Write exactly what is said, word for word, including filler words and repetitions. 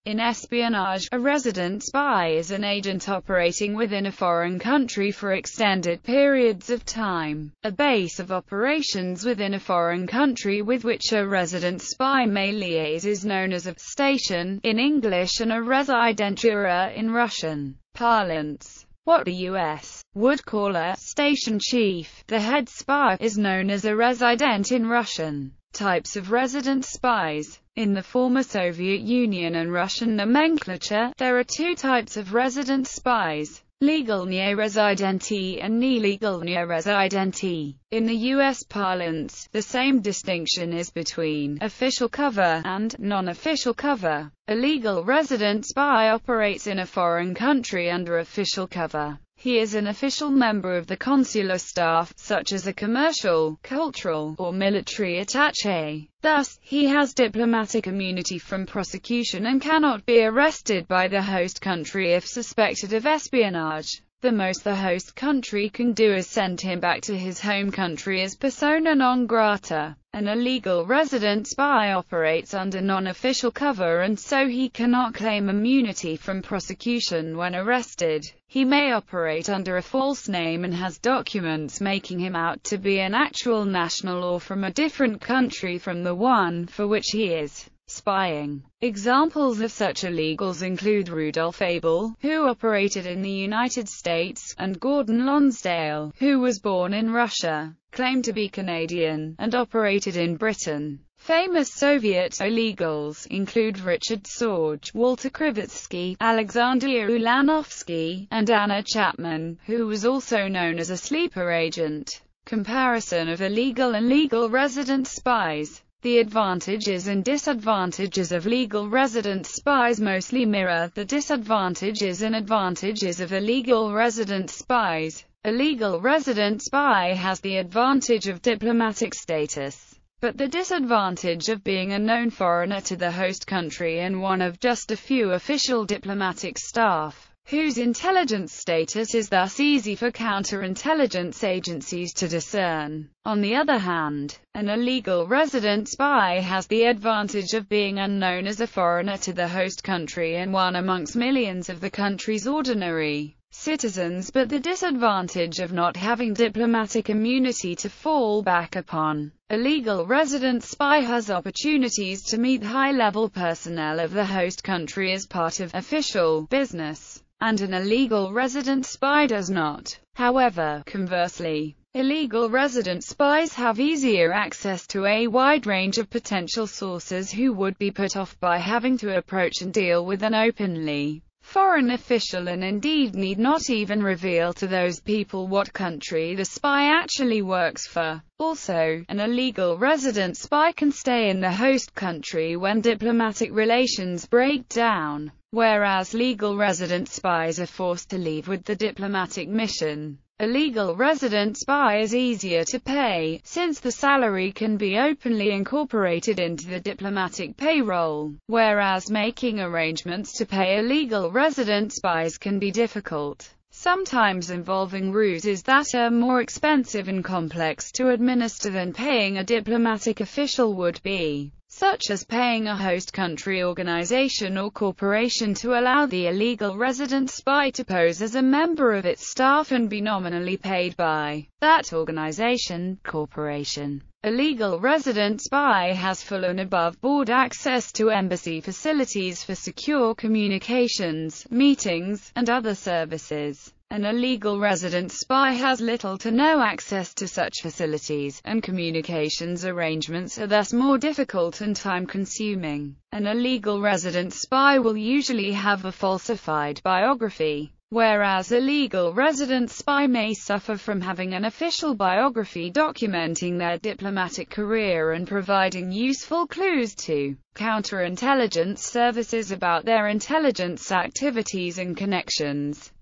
In espionage, a resident spy is an agent operating within a foreign country for extended periods of time. A base of operations within a foreign country with which a resident spy may liaise is known as a station in English and a rezidentura in Russian parlance. What the U S would call a station chief, the head spy, is known as a resident in Russian. Types of resident spies. In the former Soviet Union and Russian nomenclature, there are two types of resident spies: legalnie residenti and nelegalnie residenti. In the U S parlance, the same distinction is between official cover and non-official cover. A legal resident spy operates in a foreign country under official cover. He is an official member of the consular staff, such as a commercial, cultural, or military attaché. Thus, he has diplomatic immunity from prosecution and cannot be arrested by the host country if suspected of espionage. The most the host country can do is send him back to his home country as persona non grata. An illegal resident spy operates under non-official cover and so he cannot claim immunity from prosecution when arrested. He may operate under a false name and has documents making him out to be an actual national or from a different country from the one for which he is spying. Examples of such illegals include Rudolph Abel, who operated in the United States, and Gordon Lonsdale, who was born in Russia, claimed to be Canadian, and operated in Britain. Famous Soviet illegals include Richard Sorge, Walter Krivitsky, Alexander Ulanovsky, and Anna Chapman, who was also known as a sleeper agent. Comparison of illegal and legal resident spies. The advantages and disadvantages of legal resident spies mostly mirror the disadvantages and advantages of illegal resident spies. A legal resident spy has the advantage of diplomatic status, but the disadvantage of being a known foreigner to the host country and one of just a few official diplomatic staff, whose intelligence status is thus easy for counterintelligence agencies to discern. On the other hand, an illegal resident spy has the advantage of being unknown as a foreigner to the host country and one amongst millions of the country's ordinary citizens, but the disadvantage of not having diplomatic immunity to fall back upon. A legal resident spy has opportunities to meet high-level personnel of the host country as part of official business, and an illegal resident spy does not. However, conversely, illegal resident spies have easier access to a wide range of potential sources who would be put off by having to approach and deal with an openly foreign official and indeed need not even reveal to those people what country the spy actually works for. Also, an illegal resident spy can stay in the host country when diplomatic relations break down, whereas legal resident spies are forced to leave with the diplomatic mission. A legal resident spy is easier to pay, since the salary can be openly incorporated into the diplomatic payroll, whereas making arrangements to pay illegal resident spies can be difficult, sometimes involving ruses that are more expensive and complex to administer than paying a diplomatic official would be, such as paying a host country organization or corporation to allow the illegal resident spy to pose as a member of its staff and be nominally paid by that organization, corporation. A legal resident spy has full and above-board access to embassy facilities for secure communications, meetings, and other services. An illegal resident spy has little to no access to such facilities, and communications arrangements are thus more difficult and time-consuming. An illegal resident spy will usually have a falsified biography, whereas a legal resident spy may suffer from having an official biography documenting their diplomatic career and providing useful clues to counterintelligence services about their intelligence activities and connections.